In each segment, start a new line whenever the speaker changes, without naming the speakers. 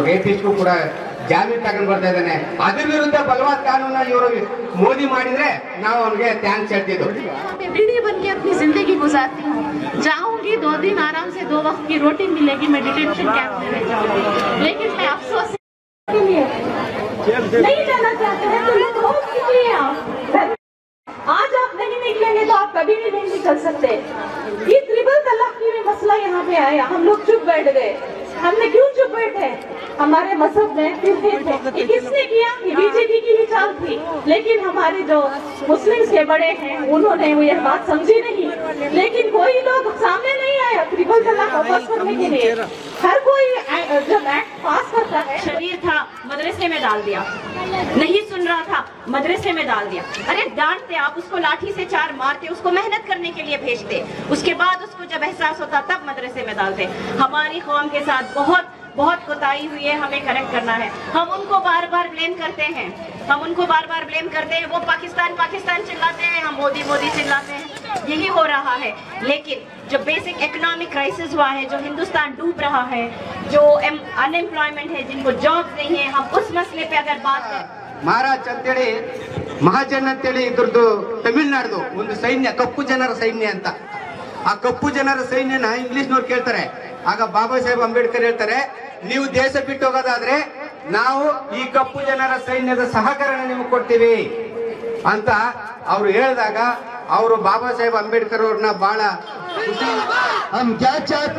ರೇಪಿಸ್ಗೂ ಕೂಡ ಜಾಮೀನು ತಗೊಂಡು ಬರ್ತಾ ಇದ್ದಾನೆ. ಅದ್ರ ವಿರುದ್ಧ ಬಲವಾದ ಕಾನೂನ ಇವರು ಮೋದಿ ಮಾಡಿದ್ರೆ ನಾವು ಅವ್ರಿಗೆ ಥ್ಯಾಂಕ್ಸ್ ಹೇಳ್ತಿದ್ವು.
बीड़ी बन के अपनी जिंदगी गुजारती हूँ. जाऊंगी 2 दिन आराम से 2 वक्त की रोटी मिलेगी, मैं डिटेंशन कैंप में रह जाऊंगी, लेकिन मैं अफसोस के लिए नहीं जाना चाहते हैं. तो लोग रोक कीजिए. आज आप नहीं निकलेंगे तो आप कभी भी नहीं निकल सकते. ये ट्रिपल तलाक की मसला यहाँ पे आया, हम लोग चुप बैठ गए. हमने क्यों चुप बैठे? हमारे मजहब में थे. किसने किया? बीजेपी की भी चाल थी, लेकिन हमारे जो मुस्लिम के बड़े हैं उन्होंने वो यह बात समझी नहीं. लेकिन कोई लोग सामने नहीं आया ट्रिपल तलाक वापस करने के लिए. हर कोई जब एक्ट पास करता है,
शरीर था मदरसे में डाल दिया, नहीं सुन रहा था मदरसे में डाल दिया. अरे डांटते आप उसको, लाठी से 4 मारते, उसको मेहनत करने के लिए भेजते, उसके बाद उसको जब एहसास होता तब मदरसे में डालते. हमारी कौम के साथ बहुत कोताही हुई है, हमें करेक्ट करना है. हम उनको बार बार ब्लेम करते हैं, वो पाकिस्तान चिल्लाते हैं, हम मोदी चिल्लाते हैं. यही हो रहा है. लेकिन जो बेसिक इकोनॉमिक क्राइसिस हुआ है, जो हिंदुस्तान डूब रहा है, जो अनएम्प्लॉयमेंट है, जिनको जॉब नहीं है, हम उस मसले पे अगर बात करें.
ಮಹಾರಾಜ್ ಅಂತೇಳಿ ಮಹಾಜನ್ ಅಂತೇಳಿ ಇದ್ರದ್ದು ತಮಿಳ್ನಾಡ್ದು ಒಂದು ಸೈನ್ಯ, ಕಪ್ಪು ಜನರ ಸೈನ್ಯ ಅಂತ. ಆ ಕಪ್ಪು ಜನರ ಸೈನ್ಯನ ಇಂಗ್ಲಿಷ್ನವ್ರು ಕೇಳ್ತಾರೆ. ಆಗ ಬಾಬಾ ಸಾಹೇಬ್ ಅಂಬೇಡ್ಕರ್ ಹೇಳ್ತಾರೆ, ನೀವು ದೇಶ ಬಿಟ್ಟು ಹೋಗೋದಾದ್ರೆ ನಾವು ಈ ಕಪ್ಪು ಜನರ ಸೈನ್ಯದ ಸಹಕರಣ ನಿಮಗೆ ಕೊಡ್ತೀವಿ ಅಂತ ಅವ್ರು ಹೇಳಿದಾಗ ಅವರು ಬಾಬಾ ಸಾಹೇಬ್ ಅಂಬೇಡ್ಕರ್ ಅವ್ರನ್ನ ಬಹಳ
हम क्या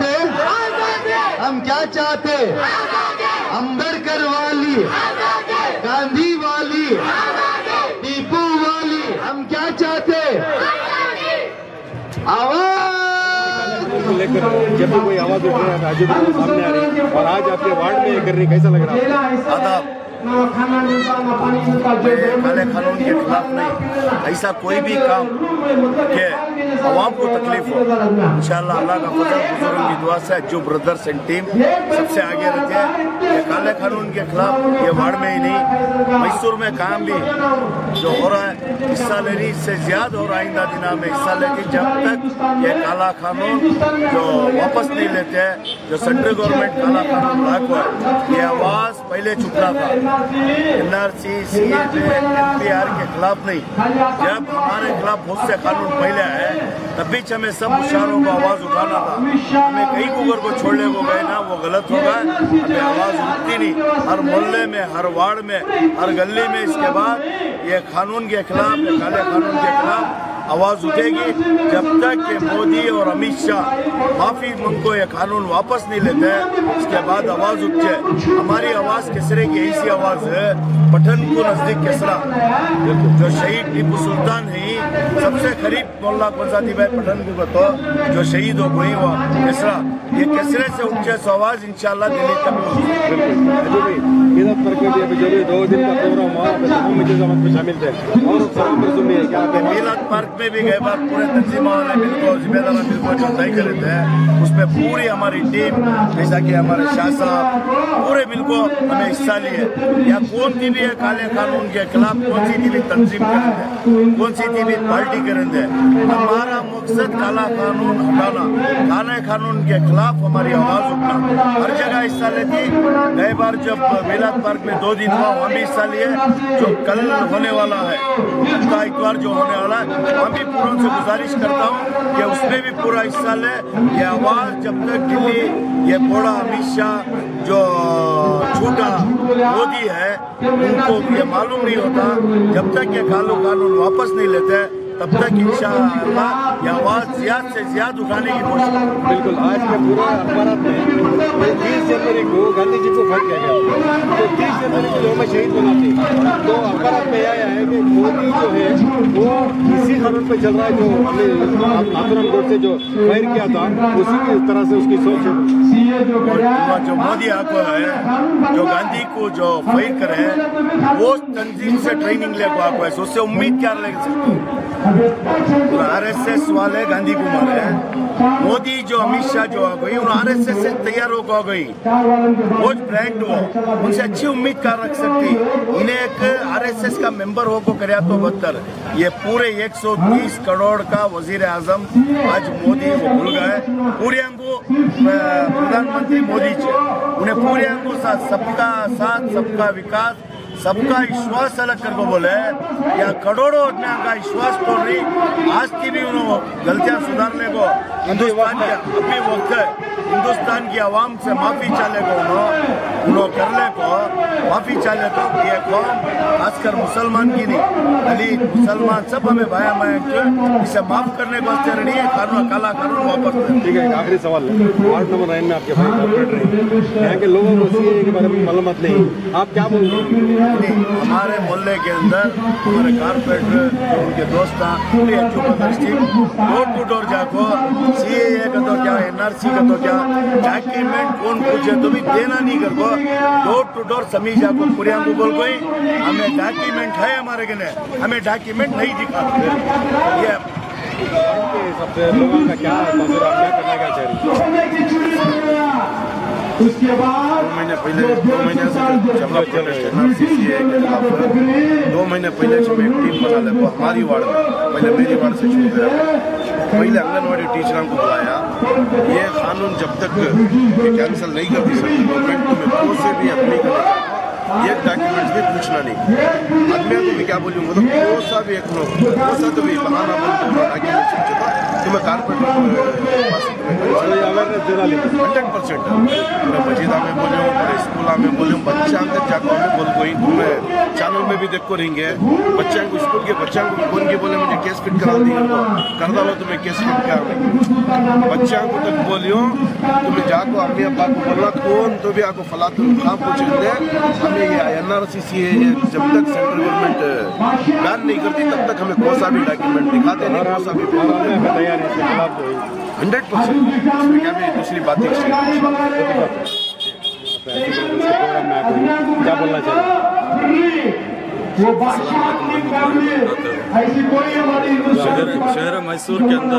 चाहते अंबेडकर वाली, गांधी वाली, टीपू वाली, हम क्या चाहते? आवाज
लेकर जब भी कोई आवाज उठ रही है राज्य में सामने आ रही है. और आज आपके वार्ड में ये कर रही, कैसा लग रहा है?
आदाब. काले कानून के खिलाफ नहीं, ऐसा कोई भी काम के आवाम को तकलीफ हो, इंशाअल्लाह अल्लाह का फजल बुजुर्गों की दुआ से जो ब्रदर्स एंड टीम सबसे आगे रहते हैं. ये काले कानून के खिलाफ ये वार्ड में ही नहीं, मैसूर में काम भी जो हो रहा है, हिस्सा लेनी इससे ज्यादा और आइंदा दिना में हिस्सा लेगी. जब तक ये काला कानून जो वापस नहीं लेते हैं, जो सेंट्रल गवर्नमेंट काला कानून लागू है, ये आवाज पहले चुप रहा था. NRC, NPR के खिलाफ नहीं, जब हमारे खिलाफ बहुत से कानून पहले आए तब भी हमें सब होशियारों को आवाज उठाना था. हमें कई कुकर को छोड़ने को गए ना, वो गलत होगा. हमें आवाज उठती नहीं, हर मोहल्ले में, हर वार्ड में, हर गली में इसके बाद ये कानून के खिलाफ, ये काले कानून के खिलाफ आवाज उठेगी. जब तक कि मोदी और अमित शाह माफी उनको ये कानून वापस नहीं लेते हैं, इसके बाद आवाज उठ जाए. हमारी आवाज किसरे की ऐसी आवाज है, पठन को नजदीक केसरा जो शहीद टीपू सुल्तान है, सबसे करीब मोहल्ला कौन सा थी भाई पठन को तो जो शहीद हो गई वो केसरा, ये केसरे से उठ जाए. आवाज इंशाल्लाह दिल्ली तक
जरूरी 2 दिन का प्रोग्राम हुआ, शामिल थे. और
मिलाद पार्क में भी गए बात पूरे तंजीम वाले बिल्कुल जिम्मेदार बिल्कुल जो तय कर रहे हैं, उसमें पूरी हमारी टीम, जैसा कि हमारे शाह साहब पूरे बिल्कुल हमें हिस्सा लिए. या कौन सी भी है काले कानून के खिलाफ कौन सी भी तंजीम करेंगे, कौन सी भी पार्टी करेंगे, हमारा मकसद काला कानून हटाना, काले कानून के खिलाफ हमारी आवाज उठना. हर जगह हिस्सा लेती. गए बार जब मिलाद पार्क में 2 दिन हुआ वहाँ भी हिस्सा लिए. जो कल होने वाला है उसका इतवार जो होने वाला है, वहाँ भी पूरों से गुजारिश करता हूँ कि उसमें भी पूरा हिस्सा ले. ये आवाज जब तक दिल्ली ये बड़ा अमित शाह जो छोटा मोदी है उनको ये मालूम नहीं होता, जब तक ये कानून वापस नहीं लेते तब तक इंशाअल्लाह ये आवाज ज्यादा से ज्यादा उठाने की कोशिश.
बिल्कुल. आज के पूरे अखबार में 30 जनवरी को गांधी जी को फाइट किया गया, तो 30 जनवरी को जो हमें शहीद बनाते, तो अखबार में आया है कि मोदी जो है वो इसी कानून पे चल रहा है जो हमने नाथुराम गोड से जो फायर किया था, उसी की तरह से उसकी सोच है.
जो मोदी आपको है, जो गांधी को जो फायर करे है, वो तंजीम से ट्रेनिंग ले को आपको है, उससे उम्मीद क्या ले सकते हो. RSS वाले गांधी को मारे हैं, मोदी जो अमित शाह जो आ गई उन RSS से तैयार हो गई, वो ब्रांड हो, उनसे अच्छी उम्मीद कर रख सकती. इन्हें एक RSS का मेंबर हो को करे तो बदतर. ये पूरे 130 करोड़ का वजीर आजम आज मोदी वो भूल गए. पूरे हमको प्रधान प्रधानमंत्री मोदी जी उन्हें पूरे अंगों सबका साथ सबका विकास सबका विश्वास अलग करके बोले या करोड़ों आदमियों का विश्वास तोड़ रही आज की भी उन्होंने गलतियां सुधारने को हिंदुस्तान के अभी वक्त है हिंदुस्तान की आवाम से माफी चाले को उन्होंने करने को माफी चाले को ये कौम खासकर मुसलमान की नहीं दलित मुसलमान सब हमें भाया माया इसे माफ करने को रेडी है कानून काला कानून वापस।
ठीक है, आखिरी सवाल है, वार्ड नंबर 9 में आपके भाई कॉर्पोरेटर हैं, यहाँ के लोगों को सीए के बारे में मालूमात नहीं, आप क्या बोलते हैं?
हमारे मोहल्ले के अंदर हमारे कारपोरेटर उनके दोस्त डोर टू डोर जाको सीए का तो क्या एनआरसी का तो क्या डॉक्यूमेंट कौन पूछे तो भी देना नहीं कर को डोर टू डोर समी जाको पूरे को बोल कोई हमें डॉक्यूमेंट है हमारे के लिए हमें डॉक्यूमेंट नहीं दिखाते ये
सबसे लोगों का क्या मसला करने का चाहिए।
उसके बाद
2 महीने पहले 2 महीने से जब एनआरसीसीए के खिलाफ 2 महीने पहले जब एक टीम बना ले वो हमारी वार्ड में पहले मेरी वार्ड से शुरू हुआ पहले आंगनवाड़ी टीचरों को बुलाया ये कानून जब तक कैंसिल नहीं कर दी सकती गवर्नमेंट तुम्हें को से भी अपनी एक डॉक्यूमेंट भी पूछना नहीं आदमी को भी क्या बोलूँगा तो कोई सा भी एक सा तो भी बहाना बोलते हो डॉक्यूमेंट पूछता तुम्हें कारपोरेटर 100% मजीदा में बोलूँ स्कूल में बोलूँ बच्चा तक जाकर हमें बोल कोई तुम्हें चैनल में भी देखो रहेंगे बच्चों को स्कूल के बच्चों को भी कौन के बोले मुझे केस फिट करा दी कर डालो तुम्हें केस फिट कर बच्चों को तक बोलियो तुम्हें जाको अम्मी अब्बा को बोलना कौन तो भी आपको फला तुम कहाँ पूछ दे हमें ये एनआरसीसीए जब तक सेंट्रल गवर्नमेंट बैन नहीं करती तब तक हमें कौन सा भी डॉक्यूमेंट दिखाते नहीं कौन सा भी 100% क्या भी दूसरी बातें
क्या बोलना चाहिए?
शहर मैसूर के अंदर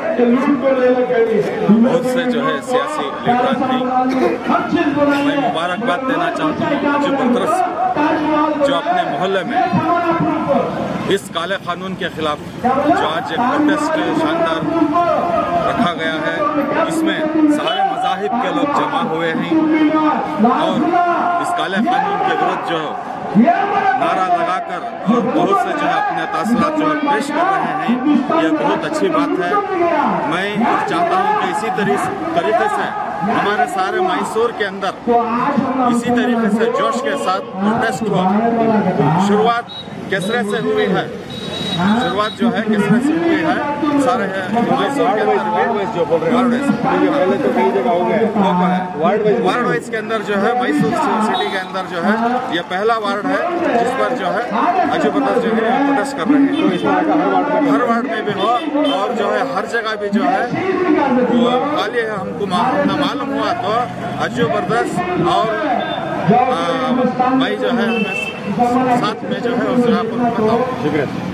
बहुत से जो है सियासी लीडर हैं। मैं मुबारकबाद देना चाहता हूँ अजू बरदर्स जो अपने मोहल्ले में इस काले कानून के खिलाफ जो आज एक प्रोटेस्ट शानदार रखा गया है इसमें सारे मज़ाहिब के लोग जमा हुए हैं और इस काले कानून के विरुद्ध जो नारा लगाकर और बहुत से जो है अपने तासरात जो है पेश कर रहे हैं यह बहुत अच्छी बात है। मैं चाहता हूं कि इसी तरीके से हमारे सारे मैसूर के अंदर इसी तरीके से जोश के साथ प्रोटेस्ट हो। शुरुआत केसरे से हुई है शुरुआत जो है किसने से हुई है सारे मैसूर के अंदर
जो बोल रहे हैं पहले तो कई जगह हो गए
वार्ड वाइज के अंदर जो है मैसूर सिटी के अंदर जो है ये पहला वार्ड है जिस पर जो है अजू बरदर्स जो है प्रोटेस्ट कर रहे हैं। हर वार्ड में भी हो और जो है हर जगह भी जो है खाली है हमको मालूम हुआ तो अजू बरदर्स और मैं जो है साथ में जो है उस जगह पर बताऊँ।